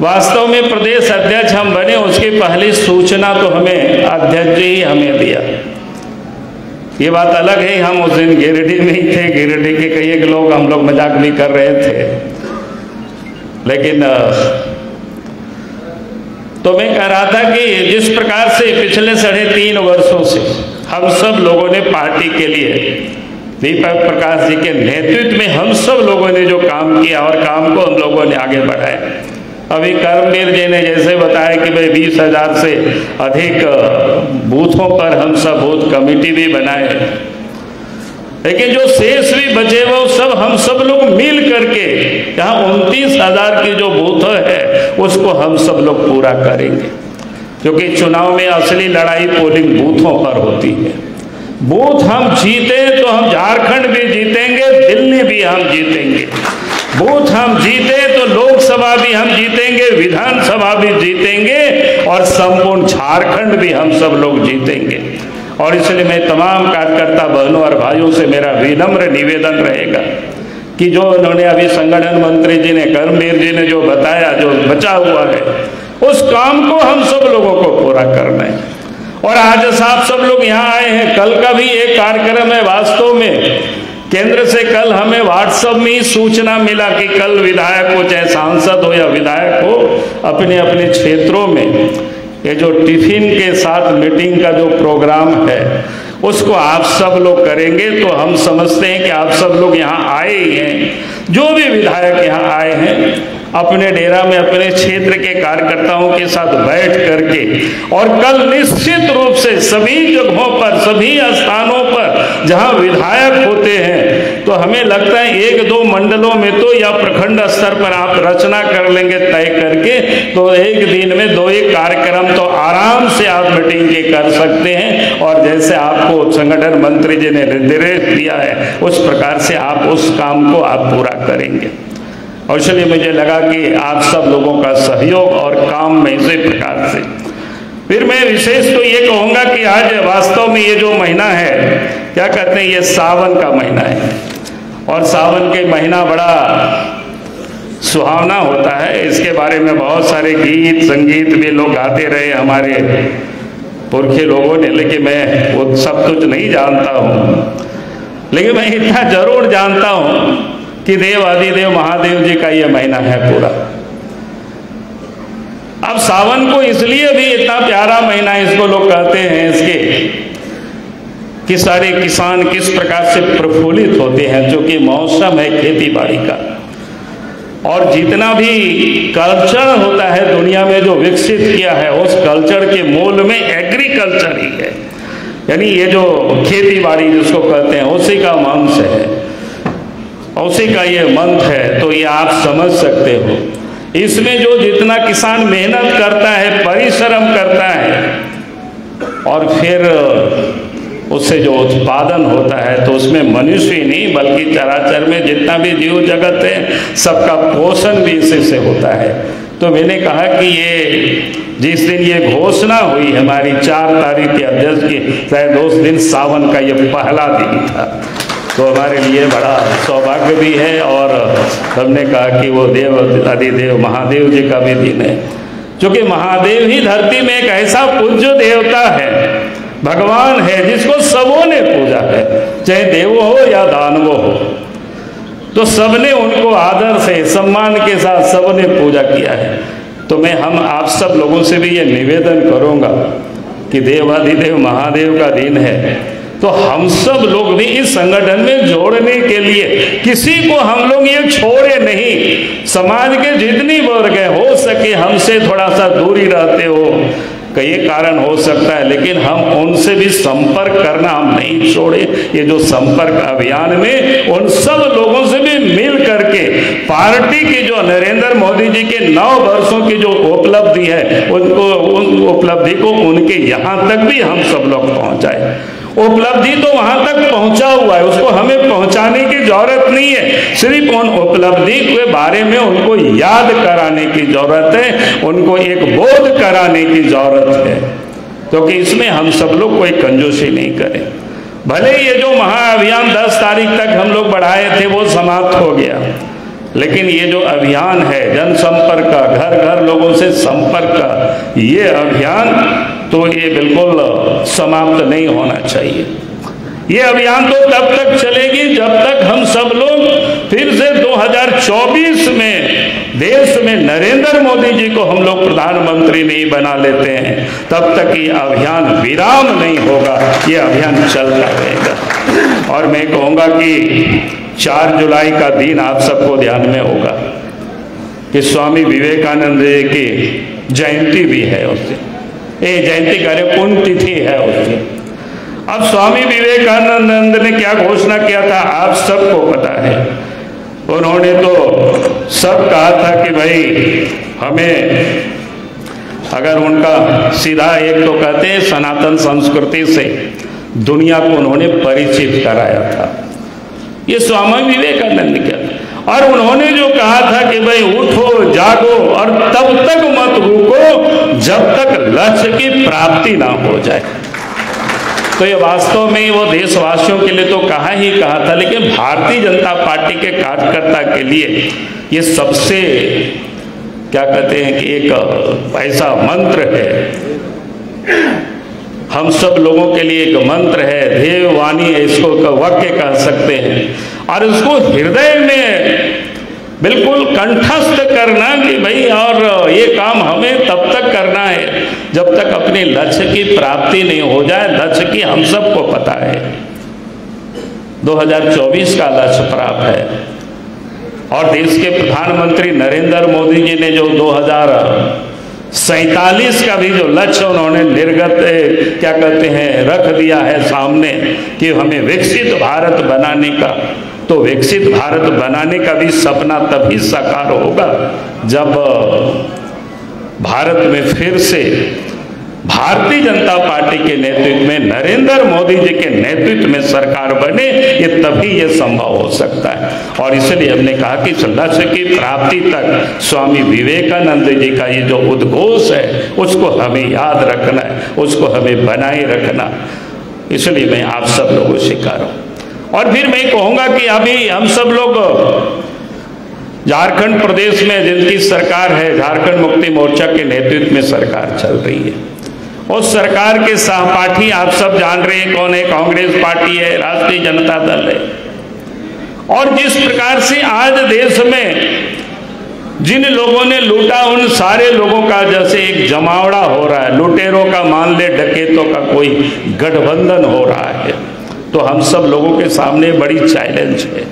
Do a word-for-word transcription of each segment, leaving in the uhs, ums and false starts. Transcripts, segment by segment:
वास्तव में प्रदेश अध्यक्ष हम बने उसकी पहली सूचना तो हमें अध्यक्ष जी ही हमें दिया। ये बात अलग है, हम उस दिन गिरिडीह में ही थे, गिरिडीह के कई एक लोग हम लोग मजाक भी कर रहे थे, लेकिन तो मैं कह रहा था कि जिस प्रकार से पिछले साढ़े तीन वर्षों से हम सब लोगों ने पार्टी के लिए दीपक प्रकाश जी के नेतृत्व में हम सब लोगों ने जो काम किया और काम को हम लोगों ने आगे बढ़ाया। अभी कर्मवीर जी ने जैसे बताया कि भाई बीस हजार से अधिक बूथों पर हम सब बूथ कमेटी भी बनाए, लेकिन जो शेष भी बचे वो सब हम सब लोग मिल करके यहाँ उनतीस हजार की जो बूथ है उसको हम सब लोग पूरा करेंगे, क्योंकि चुनाव में असली लड़ाई पोलिंग बूथों पर होती है। बूथ हम जीते तो हम झारखंड भी जीतेंगे, दिल्ली भी हम जीतेंगे। बूथ हम जीते तो लोकसभा भी हम जीतेंगे, विधानसभा भी जीतेंगे और संपूर्ण झारखंड भी हम सब लोग जीतेंगे। और इसलिए मैं तमाम कार्यकर्ता बहनों और भाइयों से मेरा विनम्र निवेदन रहेगा कि जो उन्होंने अभी संगठन मंत्री जी ने, कर्मवीर जी ने जो बताया, जो बचा हुआ है, उस काम को हम सब लोगों को पूरा करना है। और आज साहब सब लोग यहाँ आए हैं, कल का भी एक कार्यक्रम है। वास्तव में केंद्र से कल हमें व्हाट्सएप में ही सूचना मिला कि कल विधायक हो, चाहे सांसद हो या विधायक हो, अपने अपने क्षेत्रों में ये जो टिफिन के साथ मीटिंग का जो प्रोग्राम है उसको आप सब लोग करेंगे। तो हम समझते हैं कि आप सब लोग यहाँ आए ही हैं, जो भी विधायक यहाँ आए हैं अपने डेरा में अपने क्षेत्र के कार्यकर्ताओं के साथ बैठ करके, और कल निश्चित रूप से सभी जगहों पर, सभी स्थानों पर जहां विधायक होते हैं, तो हमें लगता है एक दो मंडलों में तो या प्रखंड स्तर पर आप रचना कर लेंगे तय करके, तो एक दिन में दो एक कार्यक्रम तो आराम से आप मीटिंग के कर सकते हैं। और जैसे आपको संगठन मंत्री जी ने निर्देश दिया है उस प्रकार से आप उस काम को आप पूरा करेंगे। और इसलिए मुझे लगा कि आप सब लोगों का सहयोग और काम में इसी प्रकार से। फिर मैं विशेष तो ये कहूँगा कि आज वास्तव में ये जो महीना है, क्या कहते हैं, ये सावन का महीना है, और सावन के महीना बड़ा सुहावना होता है। इसके बारे में बहुत सारे गीत संगीत भी लोग गाते रहे हमारे पुरखे लोगों ने, लेकिन मैं वो सब कुछ नहीं जानता हूँ। लेकिन मैं इतना जरूर जानता हूँ कि देव आदिदेव महादेव जी का ये महीना है पूरा। अब सावन को इसलिए भी इतना प्यारा महीना इसको लोग कहते हैं इसके कि सारे किसान किस प्रकार से प्रफुल्लित होते हैं, जो कि मौसम है खेती बाड़ी का। और जितना भी कल्चर होता है दुनिया में जो विकसित किया है, उस कल्चर के मूल में एग्रीकल्चर ही है, यानी ये जो खेती बाड़ी जिसको कहते हैं उसी का मंश है, उसी का ये मंत्र है। तो ये आप समझ सकते हो, इसमें जो जितना किसान मेहनत करता है, परिश्रम करता है, और फिर उससे जो उत्पादन होता है, तो उसमें मनुष्य ही नहीं बल्कि चराचर में जितना भी जीव जगत है सबका पोषण भी इसी से होता है। तो मैंने कहा कि ये जिस दिन ये घोषणा हुई हमारी चार तारीख के अध्यक्ष की, शायद उस दिन सावन का ये पहला दिन था, तो हमारे लिए बड़ा सौभाग्य भी है। और हमने कहा कि वो देव आदिदेव महादेव जी का भी दिन है, क्योंकि महादेव ही धरती में एक ऐसा पूज्य देवता है, भगवान है, जिसको सबों ने पूजा है, चाहे देवो हो या दानवो हो, तो सबने उनको आदर से सम्मान के साथ सबने पूजा किया है। तो मैं हम आप सब लोगों से भी ये निवेदन करूँगा कि देवाधिदेव महादेव का दिन है, तो हम सब लोग भी इस संगठन में जोड़ने के लिए किसी को हम लोग ये छोड़े नहीं। समाज के जितनी वर्ग है, हो सके हमसे थोड़ा सा दूरी रहते हो, कई कारण हो सकता है, लेकिन हम उनसे भी संपर्क करना हम नहीं छोड़े। ये जो संपर्क अभियान में उन सब लोगों से भी मिल करके पार्टी की जो नरेंद्र मोदी जी के नौ वर्षों की जो उपलब्धि है, उनको उन उपलब्धि को उनके यहाँ तक भी हम सब लोग पहुँचाए। उपलब्धि तो वहां तक पहुंचा हुआ है, उसको हमें पहुंचाने की जरूरत नहीं है, सिर्फ उन उपलब्धि के बारे में उनको याद कराने की जरूरत है, उनको एक बोध कराने की जरूरत है, क्योंकि इसमें हम सब लोग कोई कंजूसी नहीं करें। भले ये जो महाअभियान दस तारीख तक हम लोग बढ़ाए थे वो समाप्त हो गया, लेकिन ये जो अभियान है जनसंपर्क का, घर घर लोगों से संपर्क का, ये अभियान तो ये बिल्कुल समाप्त नहीं होना चाहिए। ये अभियान तो तब तक चलेगी जब तक हम सब लोग फिर से दो हज़ार चौबीस में देश में नरेंद्र मोदी जी को हम लोग प्रधानमंत्री नहीं बना लेते हैं, तब तक ये अभियान विराम नहीं होगा, ये अभियान चलता रहेगा। और मैं कहूँगा कि चार जुलाई का दिन आप सबको ध्यान में होगा कि स्वामी विवेकानंद जी की जयंती भी है उस दिन, ये जयंती कार्य पुण्यतिथि है उस दिन। अब स्वामी विवेकानंद ने क्या घोषणा किया था आप सबको पता है। उन्होंने तो सब कहा था कि भाई हमें, अगर उनका सीधा एक तो कहते हैं सनातन संस्कृति से दुनिया को उन्होंने परिचित कराया था, ये स्वामी विवेकानंद ने किया। और उन्होंने जो कहा था कि भाई उठो जागो और तब तक मत रुको जब तक लक्ष्य की प्राप्ति ना हो जाए। तो ये वास्तव में वो देशवासियों के लिए तो कहा ही कहा था, लेकिन भारतीय जनता पार्टी के कार्यकर्ता के लिए ये सबसे क्या कहते हैं कि एक ऐसा मंत्र है, हम सब लोगों के लिए एक मंत्र है, ध्येय वाणी इसको वाक्य कह सकते हैं। और उसको हृदय में बिल्कुल कंठस्थ करना कि भाई और ये काम हमें तब तक करना है जब तक अपने लक्ष्य की प्राप्ति नहीं हो जाए। लक्ष्य की हम सबको पता है, दो हज़ार चौबीस का लक्ष्य प्राप्त है। और देश के प्रधानमंत्री नरेंद्र मोदी जी ने जो दो हज़ार सैतालीस का भी जो लक्ष्य उन्होंने निर्गत क्या कहते हैं रख दिया है सामने कि हमें विकसित भारत बनाने का, तो विकसित भारत बनाने का भी सपना तभी साकार होगा जब भारत में फिर से भारतीय जनता पार्टी के नेतृत्व में, नरेंद्र मोदी जी के नेतृत्व में सरकार बने, ये तभी ये संभव हो सकता है। और इसलिए हमने कहा कि लक्ष्य की प्राप्ति तक स्वामी विवेकानंद जी का ये जो उद्घोष है उसको हमें याद रखना है, उसको हमें बनाए रखना। इसलिए मैं आप सब लोगों से कह रहा हूँ। और फिर मैं कहूँगा कि अभी हम सब लोग झारखंड प्रदेश में जिनकी सरकार है, झारखंड मुक्ति मोर्चा के नेतृत्व में सरकार चल रही है, उस सरकार के सहपाठी आप सब जान रहे हैं कौन है, कांग्रेस पार्टी है, राष्ट्रीय जनता दल है। और जिस प्रकार से आज देश में जिन लोगों ने लूटा उन सारे लोगों का जैसे एक जमावड़ा हो रहा है, लुटेरों का मान ले डकैतों का कोई गठबंधन हो रहा है, तो हम सब लोगों के सामने बड़ी चैलेंज है।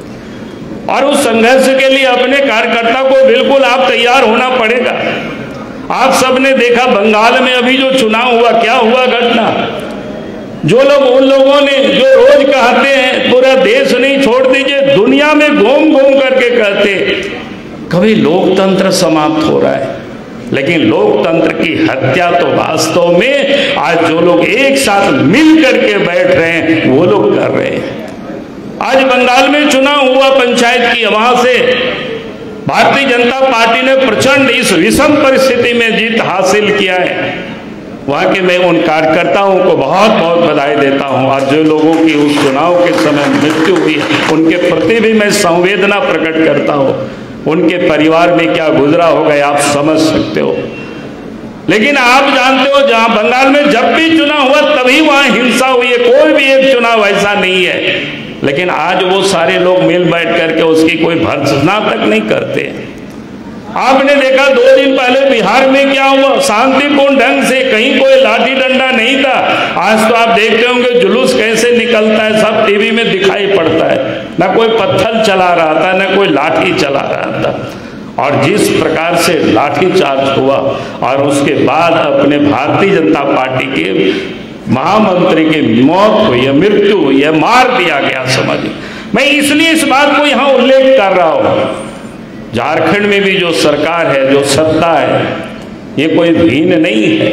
और उस संघर्ष के लिए अपने कार्यकर्ता को बिल्कुल आप तैयार होना पड़ेगा। आप सबने देखा बंगाल में अभी जो चुनाव हुआ, क्या हुआ घटना। जो लोग उन लोगों ने जो रोज कहते हैं पूरा देश नहीं छोड़ दीजिए, दुनिया में घूम घूम करके कहते कभी लोकतंत्र समाप्त हो रहा है, लेकिन लोकतंत्र की हत्या तो वास्तव में आज जो लोग एक साथ मिल करके बैठ रहे हैं वो लोग कर रहे हैं। आज बंगाल में चुनाव हुआ पंचायत की, वहां से भारतीय जनता पार्टी ने प्रचंड इस विषम परिस्थिति में जीत हासिल किया है। वहां के मैं उन कार्यकर्ताओं को बहुत बहुत बधाई देता हूं। और जो लोगों की उस चुनाव के समय मृत्यु हुई उनके प्रति भी मैं संवेदना प्रकट करता हूं। उनके परिवार में क्या गुजरा होगा आप समझ सकते हो। लेकिन आप जानते हो जहां बंगाल में जब भी चुनाव हुआ तभी वहां हिंसा हुई है, कोई भी एक चुनाव ऐसा नहीं है। लेकिन आज वो सारे लोग मिल बैठ करके उसकी कोई भर्त्सना तक नहीं करते। आपने देखा दो दिन पहले बिहार में क्या हुआ, शांतिपूर्ण ढंग से, कहीं कोई लाठी डंडा नहीं था। आज तो आप देखते होंगे जुलूस कैसे निकलता है, सब टीवी में दिखाई पड़ता है। ना कोई पत्थर चला रहा था, ना कोई लाठी चला रहा था। और जिस प्रकार से लाठीचार्ज हुआ और उसके बाद अपने भारतीय जनता पार्टी के महामंत्री की मौत हुई है, मृत्यु हुई है, मार दिया गया। समझिए, मैं इसलिए इस बात को यहां उल्लेख कर रहा हूं। झारखंड में भी जो सरकार है, जो सत्ता है, ये कोई भीन नहीं है।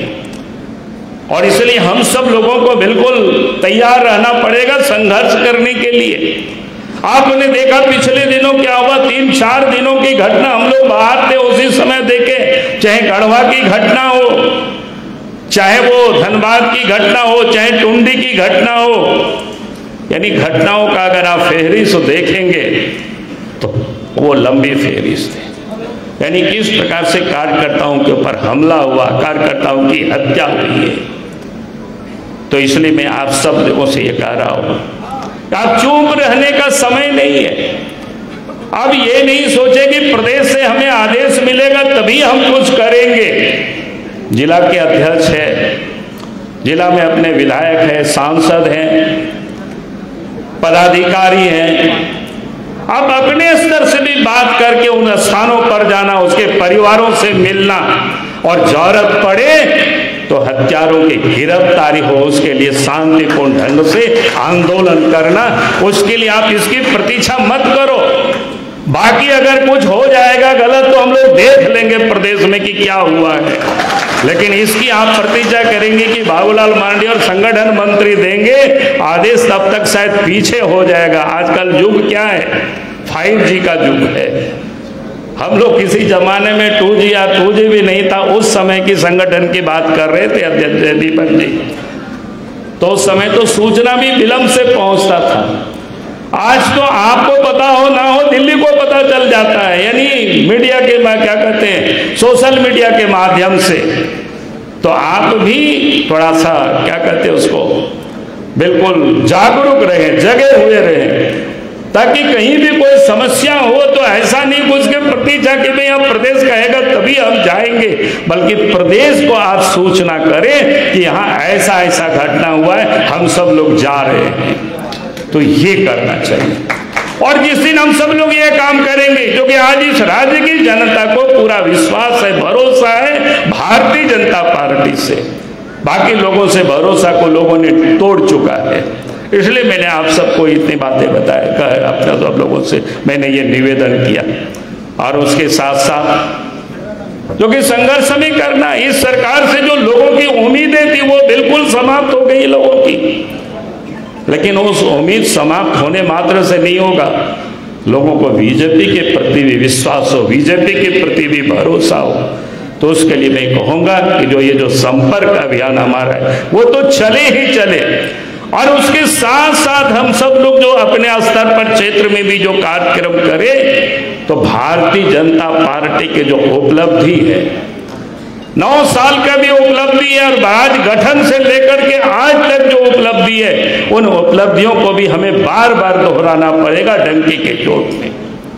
और इसलिए हम सब लोगों को बिल्कुल तैयार रहना पड़ेगा संघर्ष करने के लिए। आपने देखा पिछले दिनों क्या हुआ, तीन चार दिनों की घटना हम लोग बाहर थे उसी समय देखे, चाहे गढ़वा की घटना हो, चाहे वो धनबाद की घटना हो, चाहे टुंडी की घटना हो। यानी घटनाओं का अगर आप फेहरिस्त देखेंगे तो वो लंबी फेहरिस्त है। यानी किस प्रकार से कार्यकर्ताओं के ऊपर हमला हुआ, कार्यकर्ताओं की हत्या हुई है। तो इसलिए मैं आप सब लोगों से ये कह रहा हूं, आप चुप रहने का समय नहीं है। अब ये नहीं सोचे कि प्रदेश से हमें आदेश मिलेगा तभी हम कुछ करेंगे। जिला के अध्यक्ष है, जिला में अपने विधायक है, सांसद हैं, पदाधिकारी हैं। अब अपने स्तर से भी बात करके उन स्थानों पर जाना, उसके परिवारों से मिलना, और जरूरत पड़े तो हत्यारों की गिरफ्तारी हो, उसके लिए शांतिपूर्ण ढंग से आंदोलन करना। उसके लिए आप इसकी प्रतीक्षा मत करो। बाकी अगर कुछ हो जाएगा गलत तो हम लोग देख लेंगे प्रदेश में कि क्या हुआ है, लेकिन इसकी आप प्रतीक्षा करेंगे कि बाबूलाल मरांडी और संगठन मंत्री देंगे आदेश, तब तक शायद पीछे हो जाएगा। आजकल युग क्या है, फाइव जी का युग है। हम लोग किसी जमाने में टू जी या टू जी भी नहीं था, उस समय की संगठन की बात कर रहे थे अध्यक्ष दीपक जी। तो उस समय तो सूचना भी विलंब से पहुंचता था। आज तो आपको पता हो ना हो, दिल्ली को पता चल जाता है, यानी मीडिया के क्या कहते हैं, सोशल मीडिया के माध्यम से। तो आप भी थोड़ा सा क्या कहते हैं उसको, बिल्कुल जागरूक रहे, जगे हुए रहे, ताकि कहीं भी कोई समस्या हो तो ऐसा नहीं कि उसके प्रतीक्षा कि भाई हम प्रदेश कहेगा तभी हम जाएंगे, बल्कि प्रदेश को आप सूचना करें कि यहाँ ऐसा ऐसा घटना हुआ है, हम सब लोग जा रहे हैं। तो ये करना चाहिए। और जिस दिन हम सब लोग ये काम करेंगे, क्योंकि आज इस राज्य की जनता को पूरा विश्वास है, भरोसा है भारतीय जनता पार्टी से, बाकी लोगों से भरोसा को लोगों ने तोड़ चुका है। इसलिए मैंने आप सबको इतनी बातें बताया, अपने सब लोगों से मैंने ये निवेदन किया। और उसके साथ साथ जो कि संघर्ष भी करना, इस सरकार से जो लोगों की उम्मीदें थी वो बिल्कुल समाप्त हो गई लोगों की। लेकिन उस उम्मीद समाप्त होने मात्र से नहीं होगा, लोगों को बीजेपी के प्रति भी विश्वास हो, बीजेपी के प्रति भी भरोसा हो। तो उसके लिए मैं कहूँगा कि जो ये जो संपर्क अभियान हमारा है वो तो चले ही चले, और उसके साथ साथ हम सब लोग जो अपने स्तर पर क्षेत्र में भी जो कार्यक्रम करें, तो भारतीय जनता पार्टी के जो उपलब्धि है, नौ साल का भी उपलब्धि है, और आज गठन से लेकर के आज तक जो उपलब्धि है, उन उपलब्धियों को भी हमें बार बार दोहराना पड़ेगा डंकी के चोट में।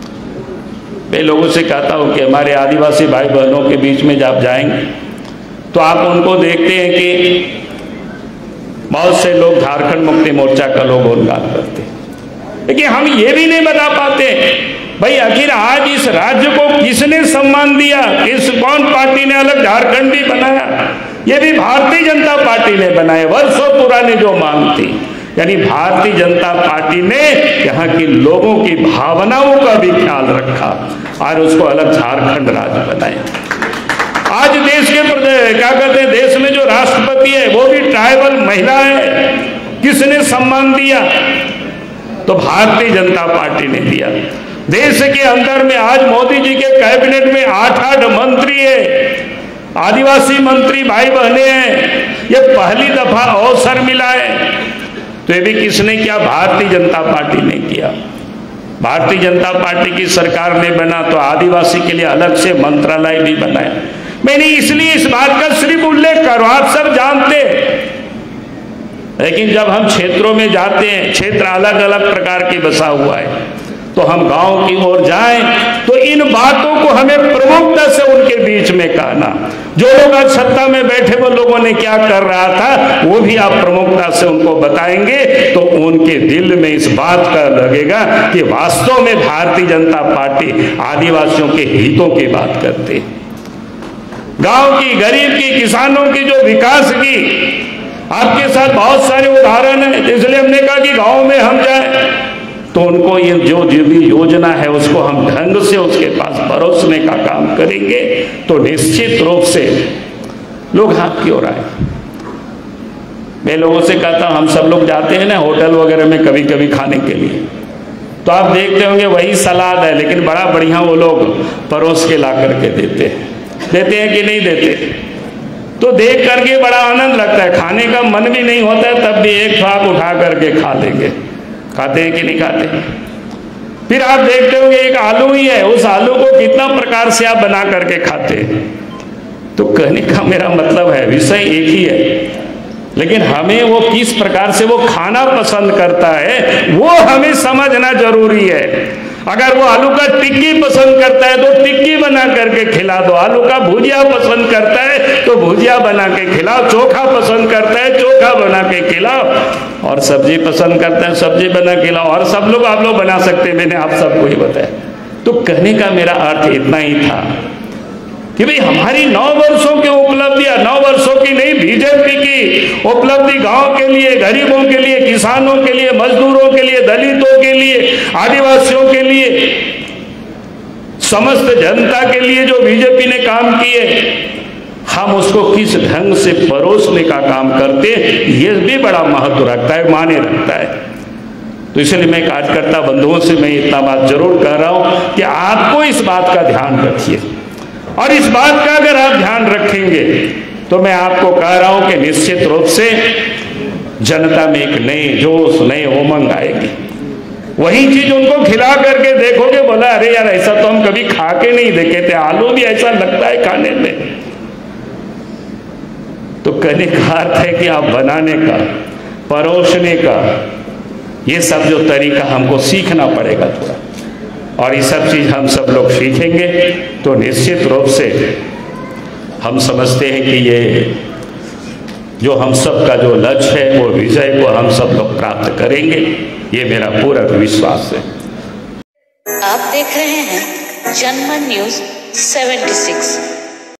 मैं लोगों से कहता हूं कि हमारे आदिवासी भाई बहनों के बीच में जब जाएंगे तो आप उनको देखते हैं कि बहुत से लोग झारखंड मुक्ति मोर्चा का लोग गुणगान करते हैं, लेकिन हम ये भी नहीं बता पाते भाई आखिर आज इस राज्य को किसने सम्मान दिया, किस कौन पार्टी ने अलग झारखंड भी बनाया? ये भी भारतीय जनता पार्टी ने बनाया, वर्षों पुरानी जो मांग थी। यानी भारतीय जनता पार्टी ने यहाँ के लोगों की भावनाओं का भी ख्याल रखा और उसको अलग झारखंड राज्य बनाया। आज देश के क्या कहते हैं, देश में जो राष्ट्रपति है वो भी ट्राइबल महिला है। किसने सम्मान दिया? तो भारतीय जनता पार्टी ने दिया। देश के अंदर में आज मोदी जी के कैबिनेट में आठ आठ मंत्री है, आदिवासी मंत्री भाई बहने हैं। ये पहली दफा अवसर मिला है, तो ये भी किसने किया? भारतीय जनता पार्टी ने किया। भारतीय जनता पार्टी की सरकार ने बना तो आदिवासी के लिए अलग से मंत्रालय भी बनाया। मैंने इसलिए इस बात का सिर्फ उल्लेख करो, आप सब जानते, लेकिन जब हम क्षेत्रों में जाते हैं, क्षेत्र अलग अलग प्रकार की बसा हुआ है, तो हम गांव की ओर जाएं तो इन बातों को हमें प्रमुखता से उनके बीच में कहना। जो लोग आज सत्ता में बैठे वो लोगों ने क्या कर रहा था वो भी आप प्रमुखता से उनको बताएंगे, तो उनके दिल में इस बात का लगेगा कि वास्तव में भारतीय जनता पार्टी आदिवासियों के हितों की बात करती है। गांव की, गरीब की, किसानों की जो विकास की आपके साथ बहुत सारे उदाहरण हैं, इसलिए हमने कहा कि गांव में हम जाए तो उनको ये जो जो भी योजना है उसको हम ढंग से उसके पास परोसने का काम करेंगे, तो निश्चित रूप से लोग हाथ की ओर आए। मैं लोगों से कहता हूं, हम सब लोग जाते हैं ना होटल वगैरह में कभी कभी खाने के लिए, तो आप देखते होंगे वही सलाद है, लेकिन बड़ा बढ़िया वो लोग परोस के ला करके देते हैं। देते हैं कि नहीं देते? तो देख करके बड़ा आनंद लगता है, खाने का मन भी नहीं होता है, तब भी एक फाक उठा करके खा लेंगे। खाते हैं कि नहीं खाते? फिर आप देखते होंगे एक आलू ही है, उस आलू को कितना प्रकार से आप बना करके खाते हैं। तो कहने का मेरा मतलब है विषय एक ही है, लेकिन हमें वो किस प्रकार से वो खाना पसंद करता है वो हमें समझना जरूरी है। अगर वो आलू का टिक्की पसंद करता है तो टिक्की बना करके खिला दो, आलू का भुजिया पसंद करता है तो भुजिया बना के खिलाओ, चोखा पसंद करता है चोखा बना के खिलाओ, और सब्जी पसंद करता है सब्जी बना के खिलाओ, और सब लोग आप लोग बना सकते हैं, मैंने आप सबको ही बताया। तो कहने का मेरा अर्थ इतना ही था कि भाई हमारी नौ वर्षों की उपलब्धियां, नौ वर्षों की नहीं, बीजेपी की उपलब्धि गांव के लिए, गरीबों के लिए, किसानों के लिए, मजदूरों के लिए, दलितों के लिए, आदिवासियों के लिए, समस्त जनता के लिए जो बीजेपी ने काम किए, हम उसको किस ढंग से परोसने का काम करते, ये भी बड़ा महत्व रखता है, माने रखता है। तो इसलिए मैं कार्यकर्ता बंधुओं से मैं इतना बात जरूर कह रहा हूं कि आपको इस बात का ध्यान रखिए, और इस बात का अगर आप ध्यान रखेंगे तो मैं आपको कह रहा हूं कि निश्चित रूप से जनता में एक नए जोश, नए उमंग आएगी। वही चीज उनको खिला करके देखोगे, बोला अरे यार ऐसा तो हम कभी खा के नहीं देखे थे, आलू भी ऐसा लगता है खाने में। तो कहने का अर्थ है कि आप बनाने का, परोसने का, ये सब जो तरीका हमको सीखना पड़ेगा थोड़ा, और ये सब चीज हम सब लोग सीखेंगे तो निश्चित रूप से हम समझते हैं कि ये जो हम सब का जो लक्ष्य है वो विजय को हम सब लोग प्राप्त करेंगे, ये मेरा पूरा विश्वास है। आप देख रहे हैं जनमन न्यूज सेवेंटी सिक्स।